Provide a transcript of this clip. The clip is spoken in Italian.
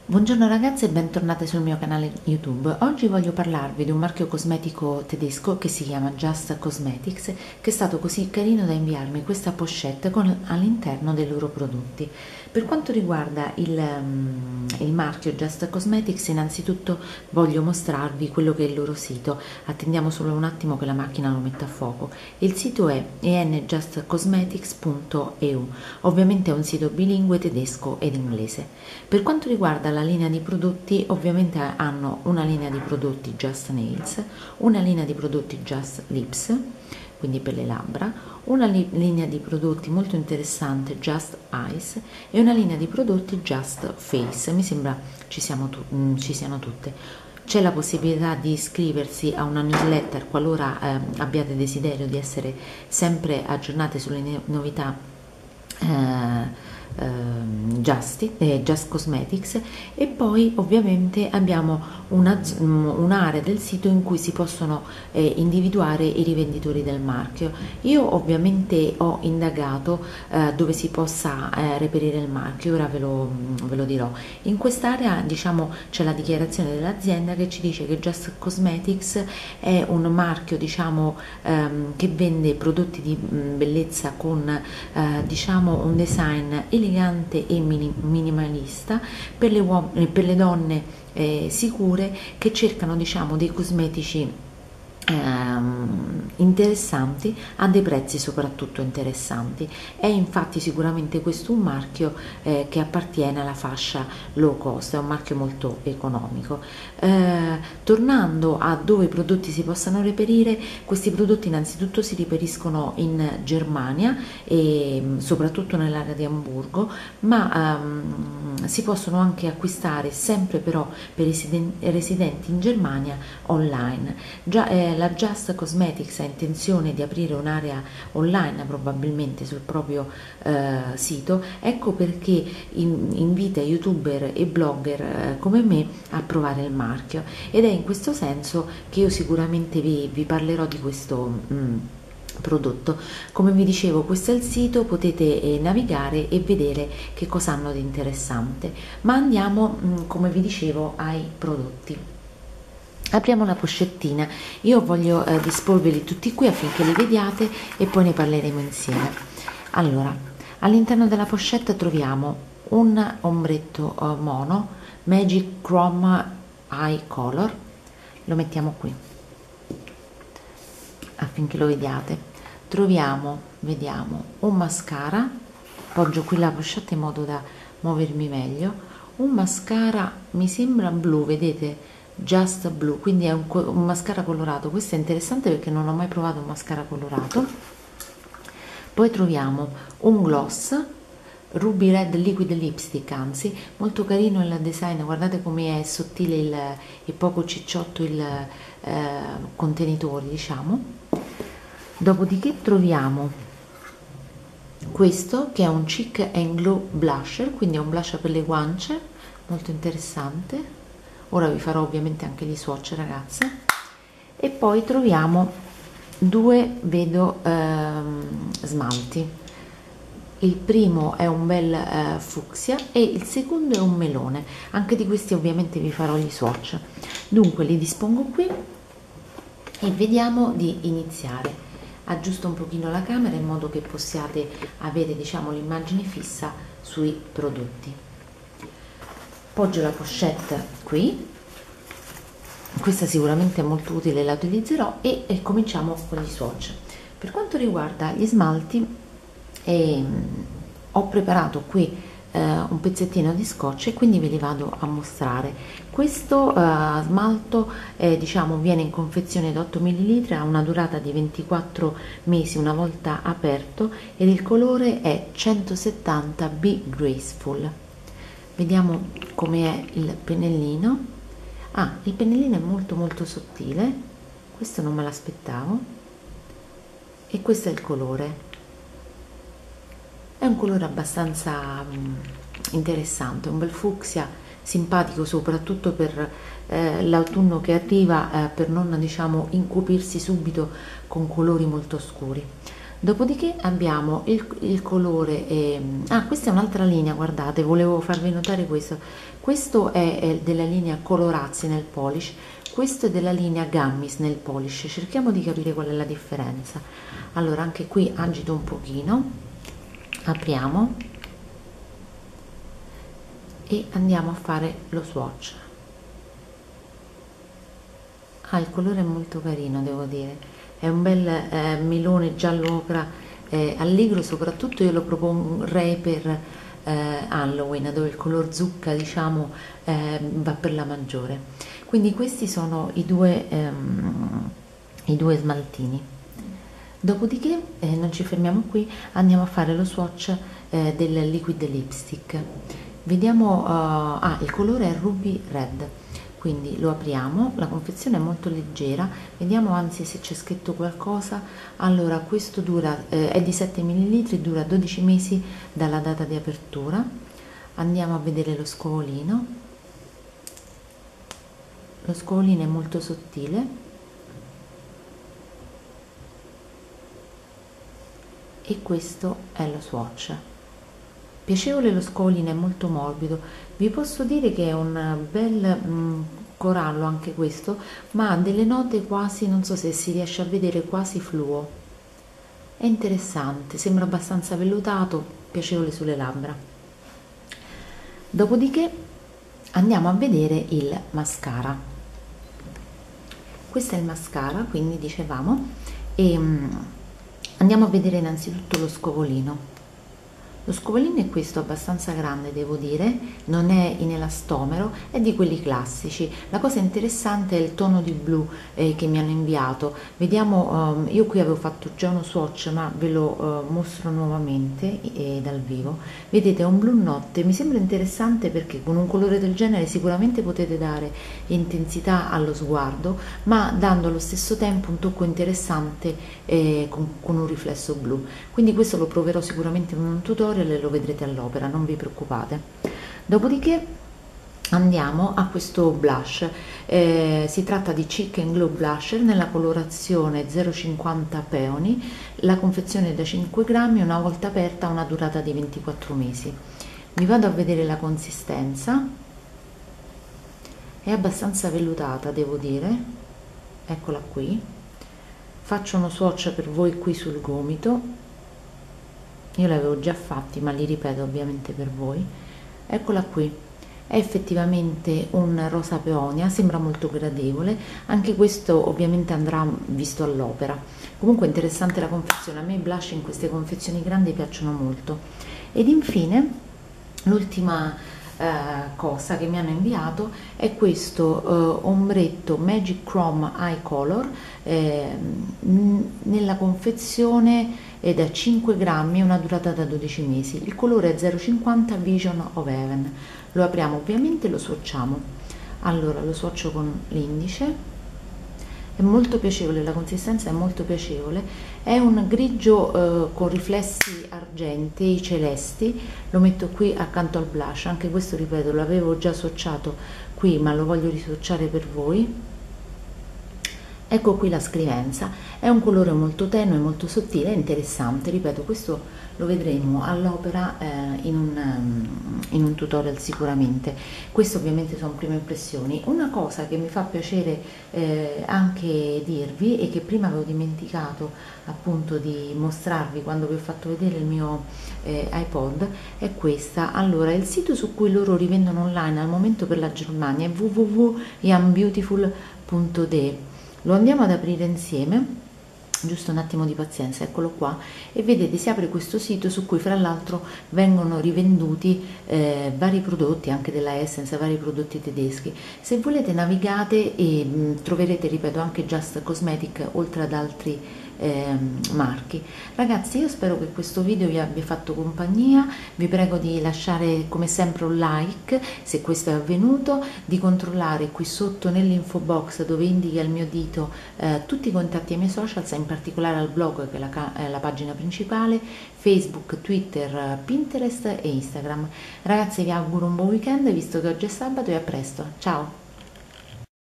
Buongiorno ragazze e bentornate sul mio canale YouTube. Oggi voglio parlarvi di un marchio cosmetico tedesco che si chiama Just Cosmetics, che è stato così carino da inviarmi questa pochette all'interno dei loro prodotti. Per quanto riguarda il marchio Just Cosmetics, innanzitutto voglio mostrarvi quello che è il loro sito. Attendiamo solo un attimo che la macchina lo metta a fuoco. Il sito è enjustcosmetics.eu, ovviamente è un sito bilingue tedesco ed inglese. Per quanto riguarda la linea di prodotti, ovviamente hanno una linea di prodotti Just Nails, una linea di prodotti Just Lips, quindi per le labbra, una linea di prodotti molto interessante Just Eyes e una linea di prodotti Just Face. Mi sembra ci siano tutte. C'è la possibilità di iscriversi a una newsletter qualora abbiate desiderio di essere sempre aggiornate sulle novità Just Cosmetics, e poi ovviamente abbiamo un'area del sito in cui si possono individuare i rivenditori del marchio. Io ovviamente ho indagato dove si possa reperire il marchio, ora ve lo dirò. In quest'area, diciamo, c'è la dichiarazione dell'azienda che ci dice che Just Cosmetics è un marchio, diciamo, che vende prodotti di bellezza con diciamo un design elegante e minimalista per le donne sicure che cercano, diciamo, dei cosmetici interessanti a dei prezzi soprattutto interessanti. È infatti sicuramente questo un marchio che appartiene alla fascia low cost, è un marchio molto economico. Tornando a dove i prodotti si possano reperire, questi prodotti innanzitutto si reperiscono in Germania e soprattutto nell'area di Amburgo, ma si possono anche acquistare sempre però per i residenti in Germania online. La Just Cosmetics ha intenzione di aprire un'area online probabilmente sul proprio sito, ecco perché invita youtuber e blogger come me a provare il marchio, ed è in questo senso che io sicuramente vi parlerò di questo prodotto. Come vi dicevo, questo è il sito, potete navigare e vedere che cosa hanno di interessante, ma andiamo come vi dicevo ai prodotti. Apriamo la pochettina, io voglio disporveli tutti qui affinché li vediate e poi ne parleremo insieme. Allora, all'interno della pochette troviamo un ombretto mono Magic Chrome Eye Color, lo mettiamo qui affinché lo vediate. Troviamo, vediamo, un mascara, poggio qui la pochette in modo da muovermi meglio, un mascara mi sembra blu, vedete? Just Blue, quindi è un mascara colorato. Questo è interessante perché non ho mai provato un mascara colorato. Poi troviamo un gloss Ruby Red Liquid Lipstick, anzi molto carino il design, guardate come è sottile e poco cicciotto il contenitore, diciamo. Dopodiché troviamo questo che è un Chic and Glow Blusher, quindi è un blush per le guance, molto interessante. Ora vi farò ovviamente anche gli swatch, ragazze. E poi troviamo due, vedo, smalti. Il primo è un bel fucsia e il secondo è un melone. Anche di questi ovviamente vi farò gli swatch. Dunque li dispongo qui e vediamo di iniziare. Aggiusto un pochino la camera in modo che possiate avere, diciamo, l'immagine fissa sui prodotti. Poggio la pochette qui, questa sicuramente è molto utile, la utilizzerò, e cominciamo con gli swatch. Per quanto riguarda gli smalti, ho preparato qui un pezzettino di scotch e quindi ve li vado a mostrare. Questo smalto diciamo viene in confezione da 8 ml, ha una durata di 24 mesi una volta aperto ed il colore è 170 Be Graceful. Vediamo come è il pennellino. Il pennellino è molto molto sottile, questo non me l'aspettavo, e questo è il colore. È un colore abbastanza interessante, un bel fucsia simpatico soprattutto per l'autunno che arriva, per non, diciamo, incupirsi subito con colori molto scuri. Dopodiché abbiamo il colore, questa è un'altra linea, guardate, volevo farvi notare questo. Questo è della linea Colorazzi Nail Polish, questo è della linea Gummies Nail Polish. Cerchiamo di capire qual è la differenza. Allora, anche qui agito un pochino, apriamo e andiamo a fare lo swatch. Il colore è molto carino, devo dire, è un bel melone giallo ocra, allegro, soprattutto io lo proporrei per Halloween, dove il color zucca, diciamo, va per la maggiore. Quindi questi sono i due smaltini. Dopodiché non ci fermiamo qui, andiamo a fare lo swatch del liquid lipstick. Vediamo, il colore è Ruby Red, quindi lo apriamo, la confezione è molto leggera, vediamo anzi se c'è scritto qualcosa. Allora, questo dura, è di 7 ml, dura 12 mesi dalla data di apertura. Andiamo a vedere lo scovolino. Lo scovolino è molto sottile e questo è lo swatch. Piacevole, lo scovolino è molto morbido, vi posso dire che è un bel corallo anche questo, ma ha delle note quasi, non so se si riesce a vedere, quasi fluo. È interessante, sembra abbastanza vellutato, piacevole sulle labbra. Dopodiché andiamo a vedere il mascara. Questo è il mascara, quindi dicevamo, e andiamo a vedere innanzitutto lo scovolino. Lo scovolino è questo, abbastanza grande, devo dire, non è in elastomero, è di quelli classici. La cosa interessante è il tono di blu che mi hanno inviato. Vediamo, io qui avevo fatto già uno swatch, ma ve lo mostro nuovamente dal vivo. Vedete, è un blu notte, mi sembra interessante perché con un colore del genere sicuramente potete dare intensità allo sguardo, ma dando allo stesso tempo un tocco interessante con un riflesso blu. Quindi questo lo proverò sicuramente in un tutorial e lo vedrete all'opera, non vi preoccupate. Dopodiché andiamo a questo blush, si tratta di Chicken Glow Blusher nella colorazione 050 Peony, la confezione è da 5 grammi, una volta aperta ha una durata di 24 mesi. Vi vado a vedere la consistenza, è abbastanza vellutata, devo dire, eccola qui. Faccio uno swatch per voi qui sul gomito, io li avevo già fatti ma li ripeto ovviamente per voi. Eccola qui, è effettivamente un rosa peonia, sembra molto gradevole, anche questo ovviamente andrà visto all'opera. Comunque interessante la confezione, a me i blush in queste confezioni grandi piacciono molto. Ed infine l'ultima cosa che mi hanno inviato è questo ombretto Magic Chrome Eye Color nella confezione da 5 grammi, una durata da 12 mesi. Il colore è 050 Vision of Heaven. Lo apriamo ovviamente e lo swatchiamo. Allora lo swatcho con l'indice, è molto piacevole, la consistenza è molto piacevole, è un grigio con riflessi argentei celesti. Lo metto qui accanto al blush, anche questo ripeto l'avevo già swatchato qui ma lo voglio riswatchare per voi. Ecco qui la scrivenza, è un colore molto tenue, molto sottile, interessante, ripeto questo lo vedremo all'opera in un tutorial sicuramente. Questo ovviamente sono prime impressioni. Una cosa che mi fa piacere anche dirvi e che prima avevo dimenticato appunto di mostrarvi quando vi ho fatto vedere il mio iPod è questa. Allora, il sito su cui loro rivendono online al momento per la Germania è www.youngbeautiful.de. Lo andiamo ad aprire insieme, giusto un attimo di pazienza, eccolo qua, e vedete si apre questo sito su cui fra l'altro vengono rivenduti vari prodotti anche della Essence, vari prodotti tedeschi. Se volete navigate e troverete, ripeto, anche Just Cosmetic oltre ad altri marchi. Ragazzi, io spero che questo video vi abbia fatto compagnia, vi prego di lasciare come sempre un like se questo è avvenuto, di controllare qui sotto nell'info box dove indica il mio dito tutti i contatti ai miei social, in particolare al blog che è la pagina principale, Facebook, Twitter, Pinterest e Instagram. Ragazzi, vi auguro un buon weekend visto che oggi è sabato e a presto, ciao!